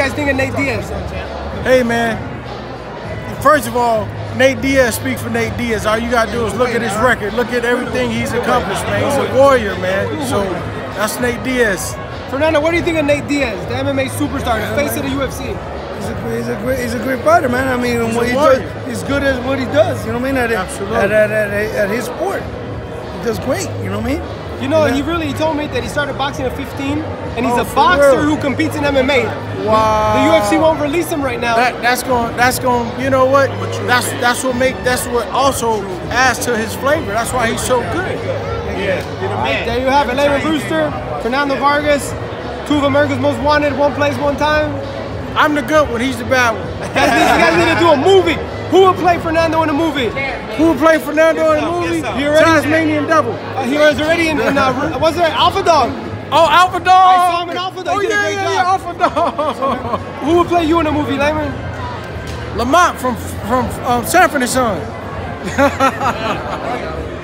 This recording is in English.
guys think of Nate Diaz? Hey, man. First of all, Nate Diaz speaks for Nate Diaz. All you gotta do is look at his record, look at everything he's accomplished, man. He's a warrior, man. So that's Nate Diaz. Fernando, what do you think of Nate Diaz, the MMA superstar, the face of the UFC? He's a great fighter, man. I mean, what he does, he's good at what he does. You know what I mean? At his sport, he does great. You know what I mean? You know, he told me that he started boxing at 15, and he's a boxer who competes in MMA. Wow. The UFC won't release him right now. That's going. You know what? That's what also adds to his flavor. That's why he's so good. Yeah. There you have it, Layman Brewster, Fernando Vargas, two of America's Most Wanted, one place, one time. I'm the good one. He's the bad one. You guys need to do a movie. Who would play Fernando in a movie? Who would play Fernando in a movie? Tasmanian Devil. He was already in what's that? Alpha Dog. Oh, Alpha Dog. I saw him in Alpha Dog. Oh, he did a great job. Alpha Dog. Who would play you in a movie, Layman? Lamont from Sanford and Son.